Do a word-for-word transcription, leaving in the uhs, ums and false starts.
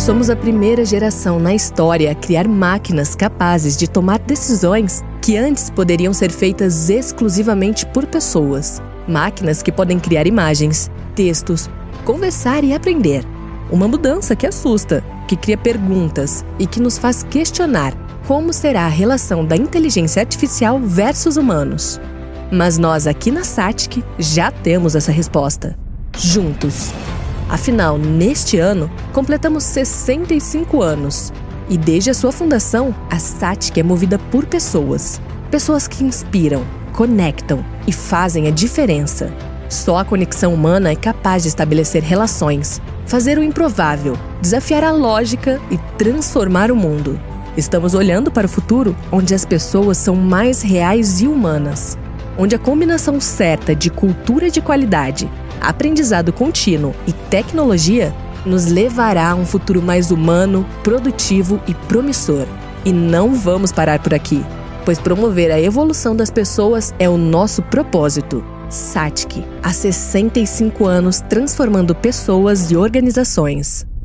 Somos a primeira geração na história a criar máquinas capazes de tomar decisões que antes poderiam ser feitas exclusivamente por pessoas. Máquinas que podem criar imagens, textos, conversar e aprender. Uma mudança que assusta, que cria perguntas e que nos faz questionar como será a relação da inteligência artificial versus humanos. Mas nós aqui na Satic já temos essa resposta. Juntos. Afinal, neste ano, completamos sessenta e cinco anos. E desde a sua fundação, a Satic é movida por pessoas. Pessoas que inspiram, conectam e fazem a diferença. Só a conexão humana é capaz de estabelecer relações, fazer o improvável, desafiar a lógica e transformar o mundo. Estamos olhando para o futuro onde as pessoas são mais reais e humanas. Onde a combinação certa de cultura de qualidade, aprendizado contínuo e tecnologia nos levará a um futuro mais humano, produtivo e promissor. E não vamos parar por aqui, pois promover a evolução das pessoas é o nosso propósito. Satic, há sessenta e cinco anos transformando pessoas e organizações.